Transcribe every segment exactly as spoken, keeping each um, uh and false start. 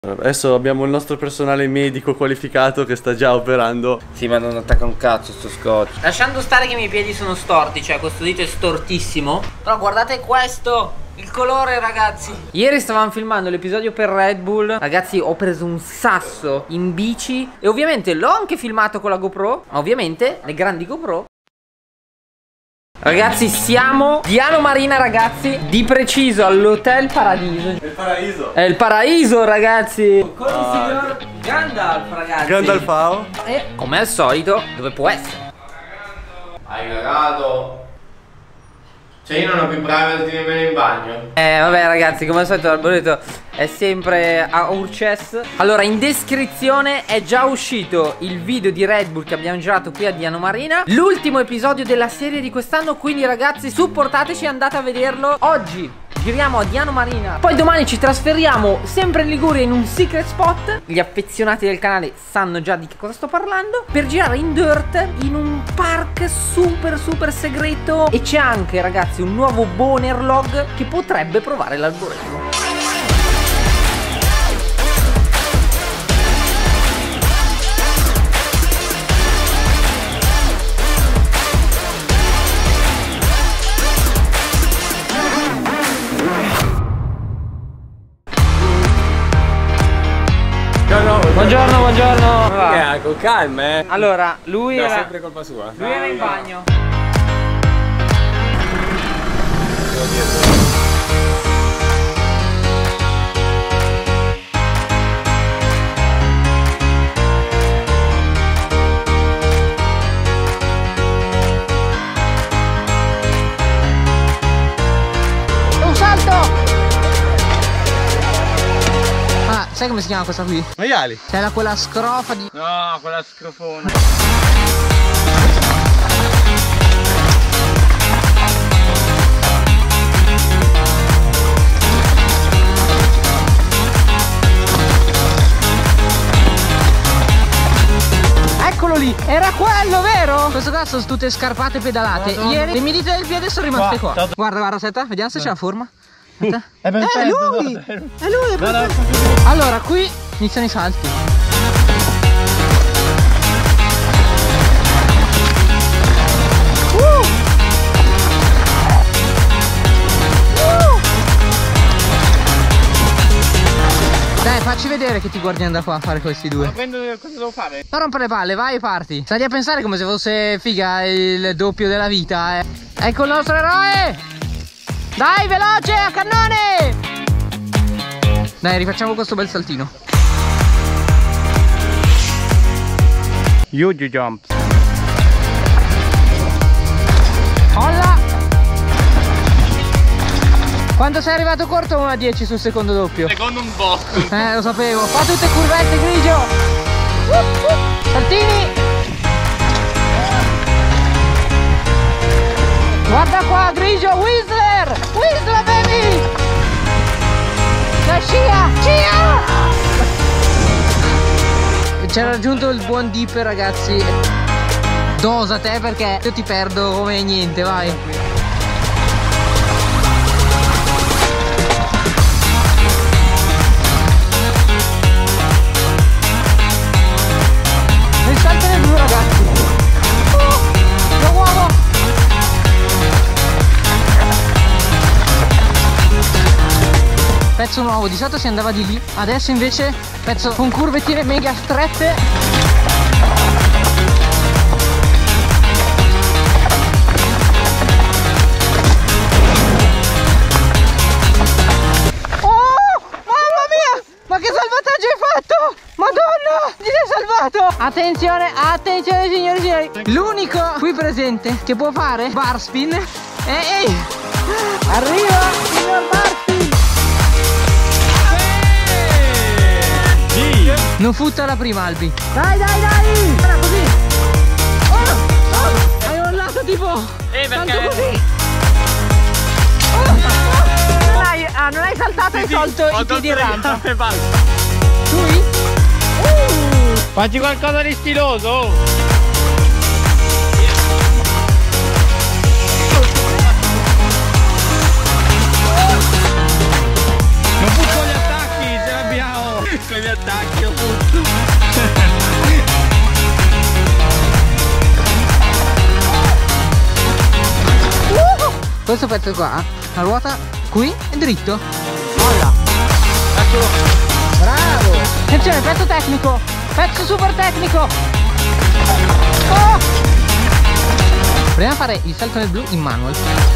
Adesso abbiamo il nostro personale medico qualificato che sta già operando. Sì, ma non attacca un cazzo sto scotch. Lasciando stare che i miei piedi sono storti, cioè questo dito è stortissimo. Però guardate questo, il colore, ragazzi. Ieri stavamo filmando l'episodio per Red Bull. Ragazzi, ho preso un sasso in bici e ovviamente l'ho anche filmato con la GoPro. Ma ovviamente le grandi GoPro. Ragazzi, siamo di Diano Marina, ragazzi. Di preciso all'Hotel Paradiso. È il paradiso. È il paradiso, ragazzi. Con il signor Gandalf, ragazzi. Gandalfao. E come al solito, dove può essere? Hai cagato. Cioè io non ho più privacy nemmeno in bagno. Eh vabbè ragazzi, come al solito l'arboreto è sempre a Urces. Allora, in descrizione è già uscito il video di Red Bull che abbiamo girato qui a Diano Marina, l'ultimo episodio della serie di quest'anno. Quindi ragazzi, supportateci, andate a vederlo. Oggi giriamo a Diano Marina, poi domani ci trasferiamo sempre in Liguria in un secret spot. Gli affezionati del canale sanno già di che cosa sto parlando, per girare in dirt in un park super super segreto. E c'è anche ragazzi un nuovo boner log che potrebbe provare l'algoritmo. Buongiorno, buongiorno. Eh, con calma, eh. Allora, lui no, era sempre colpa sua. Lui era in bagno. Un salto! Sai come si chiama questa qui? Maiali. C'era quella scrofa di... No, quella scrofona. Eccolo lì, era quello, vero? Questo qua sono tutte scarpate pedalate. Madonna. Ieri le mie dita del piede sono rimaste qua, qua. Guarda, guarda, aspetta, vediamo se c'è la forma. È, è lui! È lui, è no, no, allora, qui iniziano i salti. Uh! Uh! Dai, facci vedere che ti guardi da qua a fare questi due. Ma prendo, cosa devo fare? Non rompere le palle, vai e parti. Stai a pensare come se fosse figa il doppio della vita, eh. Ecco il nostro eroe! Dai, veloce, a cannone! Dai, rifacciamo questo bel saltino. Huge jump. Olla! Quando sei arrivato corto? uno a dieci sul secondo doppio. Secondo un botto. Eh, lo sapevo. Fa tutte curvette, grigio. Uh, uh. Saltini. Guarda qua, grigio, Whistler! Whistler, baby! La scia! Scia! C'è raggiunto il buon dip, ragazzi. Dosa te perché io ti perdo come niente, vai. Il salto è duro, ragazzi. Oh, lo uomo! Pezzo nuovo, di solito si andava di lì, adesso invece pezzo con curvettine mega strette. Oh, mamma mia, ma che salvataggio hai fatto? Madonna, ti sei salvato. Attenzione, attenzione signori e signori, l'unico qui presente che può fare bar spin. Ehi, arriva signor bar spin. Non futta la prima, Albi. Dai, dai, dai! Guarda così! Oh, oh, hai mollato tipo! Eh, perché? Tanto così! Oh, oh. Non, hai, ah, non hai saltato e hai tolto i piedi in rampa. Tu? Uh. Facci qualcosa di stiloso! Non butto gli attacchi, ce l'abbiamo! Ecco i miei attacchi, ho puzzo. Questo pezzo qua, la ruota qui è dritto. Molla. Eccolo. Bravo. Attenzione, pezzo tecnico. Pezzo super tecnico. Oh. Proviamo a fare il salto nel blu in manual.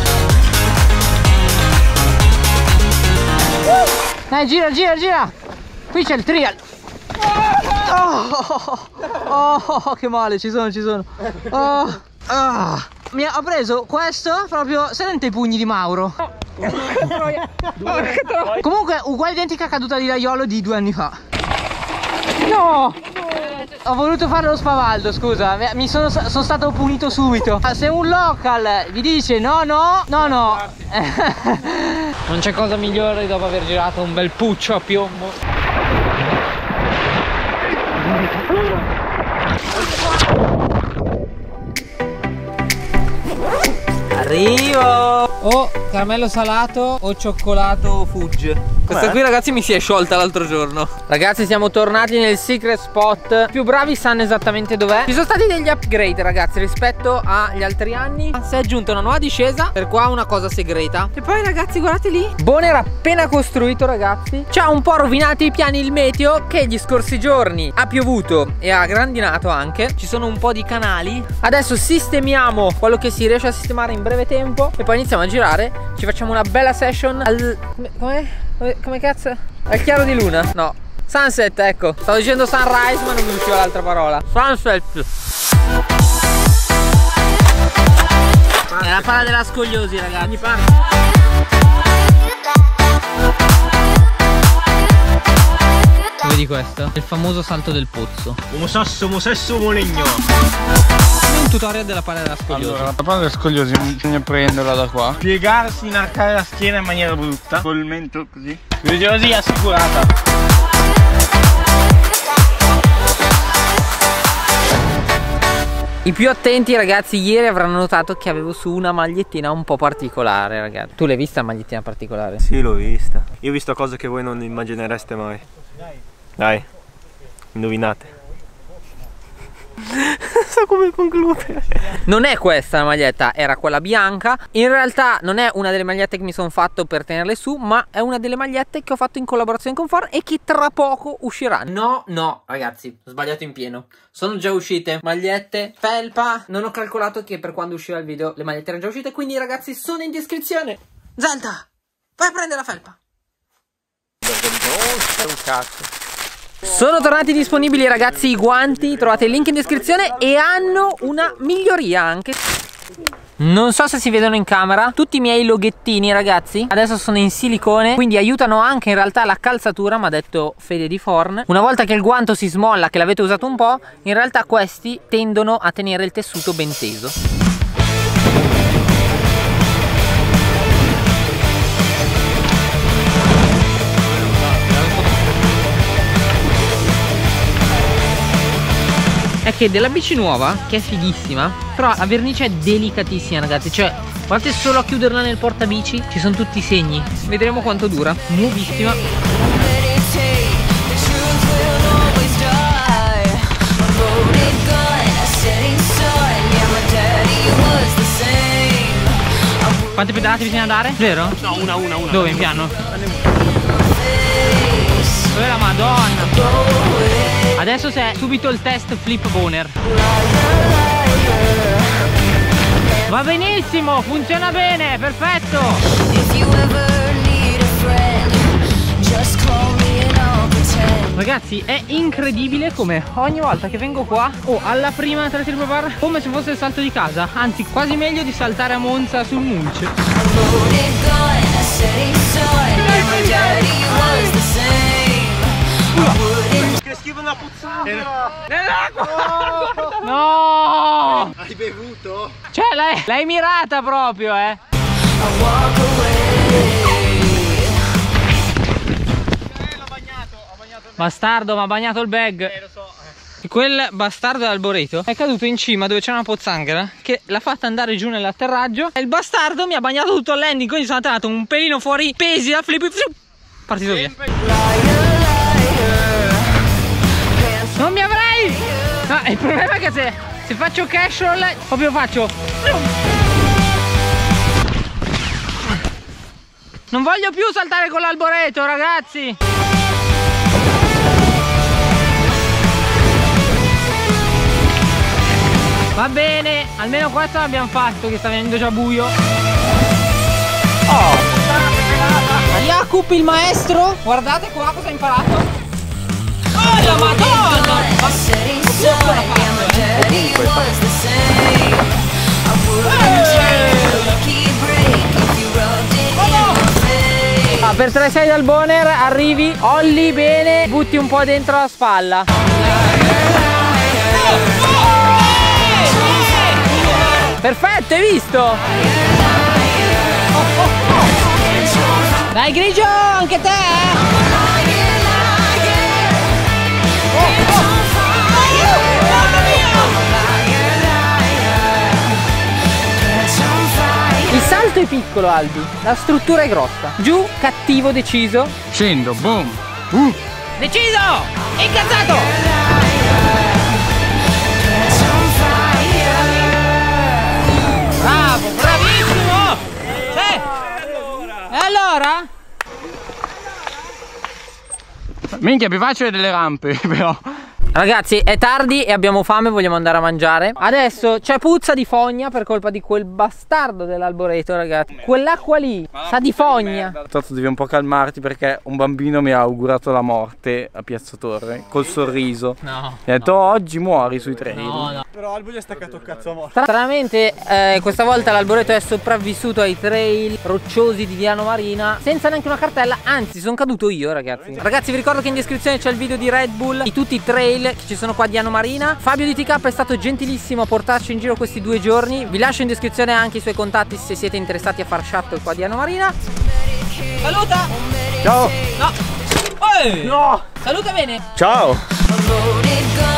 Dai, gira, gira, gira. Qui c'è il trial. Oh, oh, oh, che male, ci sono, ci sono. Oh, oh. Mi ha, ho preso questo proprio, sente i pugni di Mauro. Comunque uguale identica caduta di Laiolo di due anni fa. No! Ho voluto fare lo spavaldo, scusa, mi sono, sono stato punito subito. Se un local vi dice no no, no no, non c'è cosa migliore dopo aver girato un bel puccio a piombo. Arrivo! O caramello salato o cioccolato fudge. Questa qui ragazzi mi si è sciolta l'altro giorno. Ragazzi siamo tornati nel secret spot. I più bravi sanno esattamente dov'è. Ci sono stati degli upgrade ragazzi rispetto agli altri anni. Si è aggiunta una nuova discesa. Per qua una cosa segreta. E poi ragazzi guardate lì. Boner appena costruito ragazzi. Ci ha un po' rovinato i piani il meteo, che gli scorsi giorni ha piovuto e ha grandinato anche. Ci sono un po' di canali. Adesso sistemiamo quello che si riesce a sistemare in breve tempo e poi iniziamo a girare. Ci facciamo una bella session al... come? Come cazzo? Al chiaro di luna? No, sunset, ecco. Stavo dicendo sunrise ma non mi usciva l'altra parola. Sunset. È la palla della Scogliosi ragazzi. Vedi questo? Il famoso salto del pozzo. Uomo sasso, uomo sesso, uomo legno. Un tutorial della palla della Scogliosi. Allora, la palla della Scogliosi bisogna prenderla da qua, piegarsi, inarcare la schiena in maniera brutta, col mento così. Così assicurata. I più attenti ragazzi ieri avranno notato che avevo su una magliettina un po' particolare ragazzi. Tu l'hai vista la magliettina particolare? Sì, l'ho vista. Io ho visto cose che voi non immaginereste mai. Dai, indovinate. So come concludere. Non è questa la maglietta, era quella bianca. In realtà non è una delle magliette che mi sono fatto per tenerle su, ma è una delle magliette che ho fatto in collaborazione con Ford e che tra poco uscirà. No, no, ragazzi, ho sbagliato in pieno. Sono già uscite magliette, felpa. Non ho calcolato che per quando uscirà il video le magliette erano già uscite, quindi ragazzi sono in descrizione. Zelda, vai a prendere la felpa. Un cazzo. Sono tornati disponibili ragazzi i guanti, trovate il link in descrizione e hanno una miglioria anche. Non so se si vedono in camera, tutti i miei loghettini ragazzi adesso sono in silicone, quindi aiutano anche in realtà la calzatura, mi ha detto Fede di Forn. Una volta che il guanto si smolla, che l'avete usato un po', in realtà questi tendono a tenere il tessuto ben teso. È che della bici nuova, che è fighissima, però la vernice è delicatissima ragazzi. Cioè, guardate solo a chiuderla nel portabici, ci sono tutti i segni. Vedremo quanto dura. Nuovissima. Quante pedalate bisogna dare? Zero? No, una, una, una. Dove? In piano? Dove la Madonna? Adesso c'è subito il test flip boner. Va benissimo, funziona bene, perfetto. Ragazzi è incredibile come ogni volta che vengo qua o oh, alla prima tre triple bar come se fosse il salto di casa. Anzi quasi meglio di saltare a Monza sul mulch. Che schifo una puzzata! Nell'acqua! No! Hai bevuto? Cioè l'hai mirata proprio eh! Bastardo, mi ha bagnato il bag. Eh, lo so. E quel bastardo d'Alboreto è caduto in cima dove c'è una pozzanghera che l'ha fatta andare giù nell'atterraggio. E il bastardo mi ha bagnato tutto il landing, quindi sono andato un pelino fuori pesi da flip. Partito via. Il problema è che se, se faccio cash roll, proprio faccio. Non voglio più saltare con l'alboreto, ragazzi. Va bene, almeno questo l'abbiamo fatto, che sta venendo già buio. Oh! Jacob il maestro, guardate qua cosa ha imparato. Oh la madonna! Ah, per tre sei dal boner arrivi, olli bene, butti un po' dentro la spalla. Perfetto, hai visto? Dai grigio, anche te! Il salto è piccolo, Albi, la struttura è grossa. Giù, cattivo, deciso. Scendo, boom. Uh. Deciso! Incazzato! Bravo, bravissimo! Sì! E allora? Minchia, più facile delle rampe, però. Ragazzi, è tardi e abbiamo fame, vogliamo andare a mangiare. Adesso c'è puzza di fogna per colpa di quel bastardo dell'alboreto, ragazzi. Quell'acqua lì sa di fogna. Tanto devi un po' calmarti perché un bambino mi ha augurato la morte a Piazza Torre col sorriso. No. Mi ha detto, oh, oggi muori sui treni. No, no. Però Albo gli ha staccato cazzo a morte. Stranamente eh, questa volta l'alboreto è sopravvissuto ai trail rocciosi di Diano Marina senza neanche una cartella, anzi sono caduto io, ragazzi. Ragazzi, vi ricordo che in descrizione c'è il video di Red Bull di tutti i trail che ci sono qua a Diano Marina. Fabio di T K è stato gentilissimo a portarci in giro questi due giorni. Vi lascio in descrizione anche i suoi contatti se siete interessati a far shuttle qua a Diano Marina. Saluta! Ciao! No! Ehi! No! Saluta bene! Ciao!